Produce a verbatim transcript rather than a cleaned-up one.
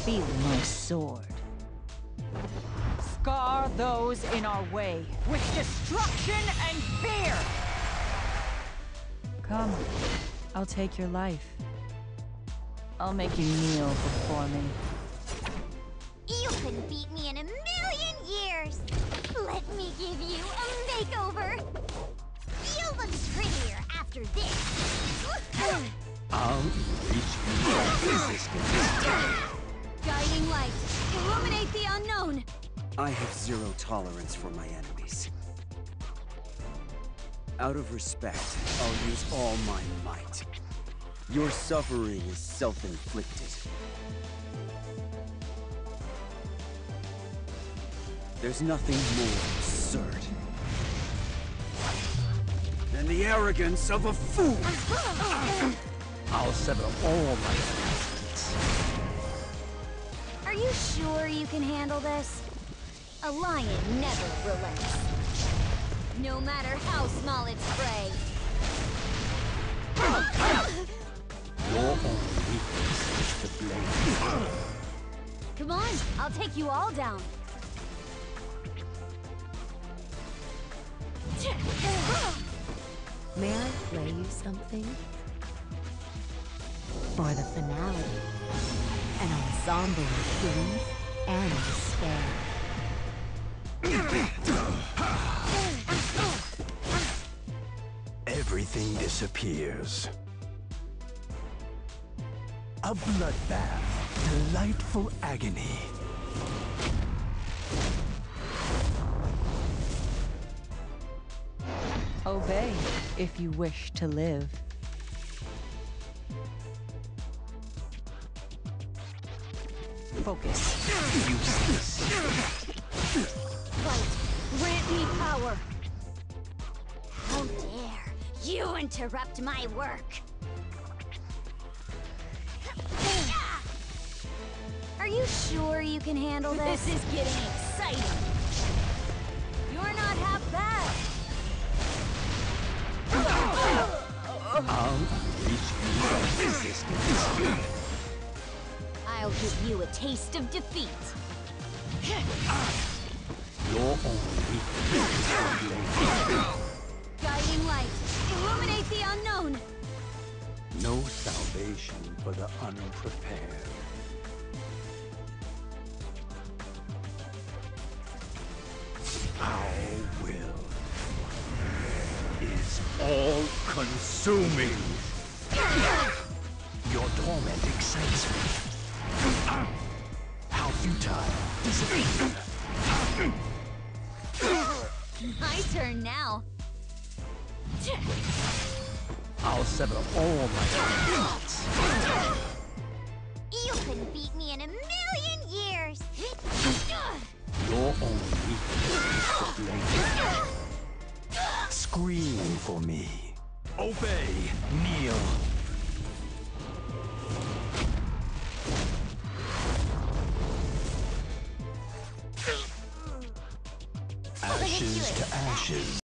Feel my sword. Scar those in our way with destruction and fear! Come, I'll take your life. I'll make you kneel before me. You couldn't beat me in a million years! Let me give you a makeover! You'll look prettier after this! I'll reach your resistance. Guiding light, illuminate the unknown! I have zero tolerance for my enemies. Out of respect, I'll use all my might. Your suffering is self-inflicted. There's nothing more absurd than the arrogance of a fool! I'll sever all my attachments. Are you sure you can handle this? A lion never relents. No matter how small its prey. Your only weakness is the blade. Come on, I'll take you all down. May I play you something? For the finale, an ensemble of grief and despair. Everything disappears. A bloodbath, delightful agony. Obey if you wish to live. Focus. Useless. Light, grant me power. How dare you interrupt my work? Are you sure you can handle this? This is getting exciting. You're not half bad. I'll reach your resistance. I'll give you a taste of defeat. Your only weakness is the blade. Guiding light, illuminate the unknown. No salvation for the unprepared. Our will is all-consuming. Your torment excites me. How futile disappear. My turn now. I'll sever all my attachments. You couldn't beat me in a million years. Your only weakness is the blade. Scream for me. Obey, kneel. Ashes to ashes.